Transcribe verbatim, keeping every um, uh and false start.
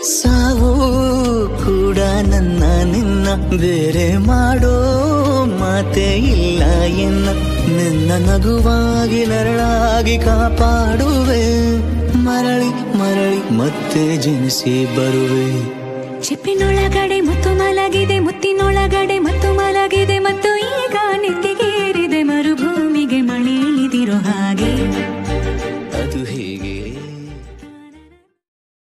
ಸಾವು ಕೂಡ ನನ್ನ ನಿನ್ನ ಬೇರೆ ಮಾಡೋ ಮಾತೇ ಇಲ್ಲ ಎನ್ನ. ನಿನ್ನ ನಗುವಾಗಿ ನರಳಾಗಿ ಕಾಪಾಡುವೆ, ಮರಳಿ ಮರಳಿ ಮತ್ತೆ ಜನಿಸಿ ಬರುವೆ. ಚಿಪ್ಪಿನೊಳಗಡೆ ಮುತ್ತು ಮಲಗಿದೆ, ಮುತ್ತಿನೊಳಗಡೆ ಮತ್ತು ಮಲಗಿದೆ, ಮತ್ತು ಈಗ ನೆತ್ತಿಗೆ